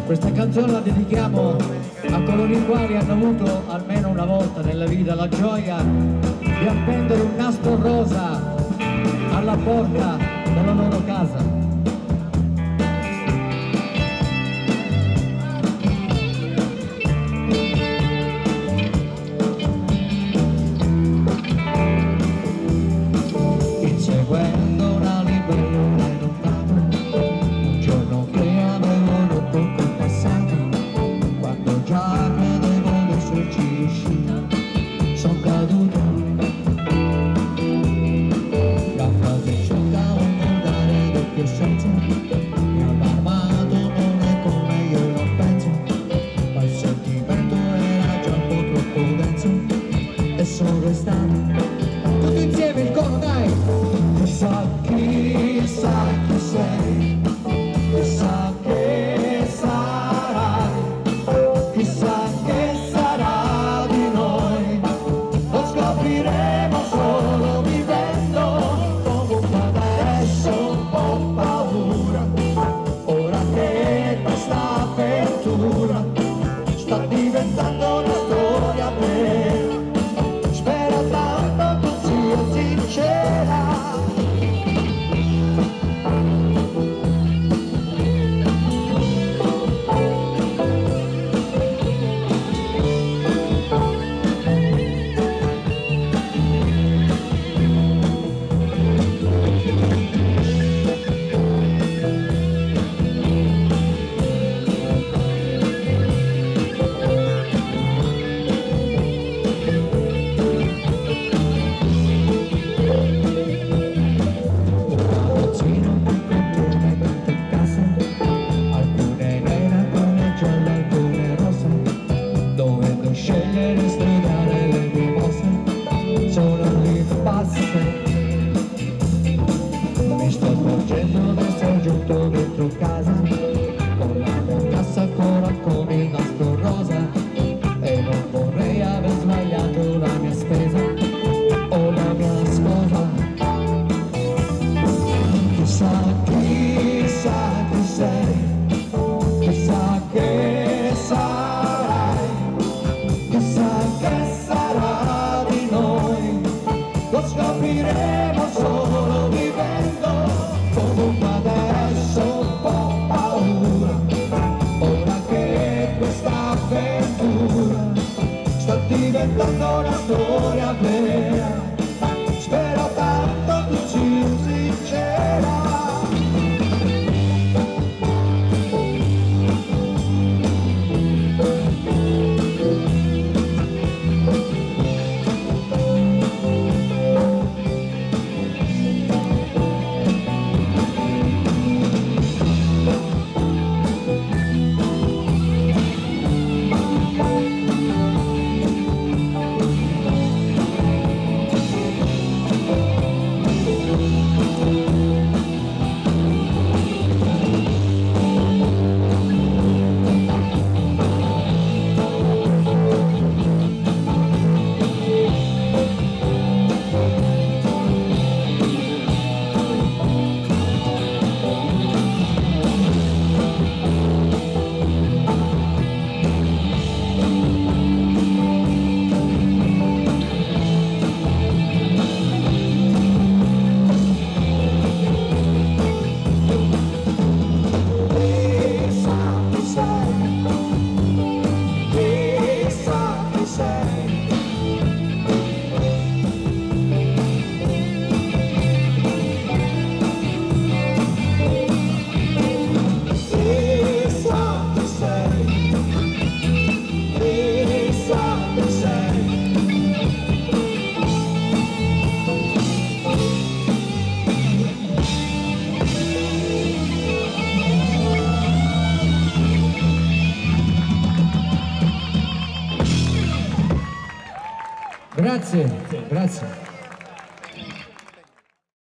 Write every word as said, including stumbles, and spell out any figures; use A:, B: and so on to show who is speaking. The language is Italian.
A: Questa canzone la dedichiamo a coloro i quali hanno avuto almeno una volta nella vita la gioia di appendere un nastro rosa alla porta della loro casa.
B: Sono stato tutti insieme il coro, dai! Chissà, chissà chi sei, chissà che sarai, chissà che sarà di noi, lo scopriremo solo vivendo. Comunque adesso un po' paura, ora che questa avventura sta diventando una storia vera. Scegliere, stregare le mie mosse, sono lì passe. Mi sto accorgendo di essere giunto dentro casa, con la mia cassa ancora con il nastro rosa, e non vorrei aver sbagliato la mia spesa o la mia sposa. Chissà, chissà chi sei, chissà che sarai, chissà che sarà di noi, lo scopriremo solo vivendo. Comunque adesso un po' paura, ora che questa avventura sta diventando una storia vera. Spero tanto tu sia sincera.
A: Grazie, grazie.